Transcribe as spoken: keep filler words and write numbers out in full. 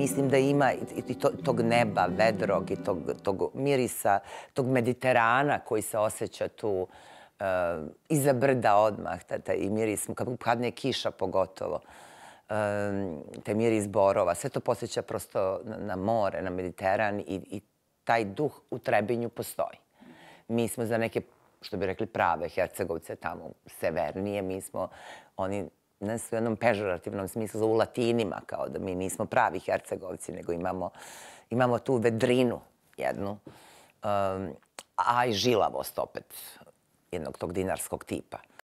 mislim da ima i tog neba, vedrog i tog mirisa, tog Mediterana koji se osjeća tu iza brda odmah, taj miris, kad padne kiša pogotovo, taj miris borova, sve to posjeća prosto na more, na Mediteran i taj duh u Trebinju postoji. Mi smo za neke, što bi rekli, prave Hercegovce tamo severnije, mi smo, oni ne su u jednom pežorativnom smislu za u Latinima, kao da mi nismo pravi Hercegovci, nego imamo tu vedrinu jednu, a i žilavost opet jednog tog dinarskog tipa.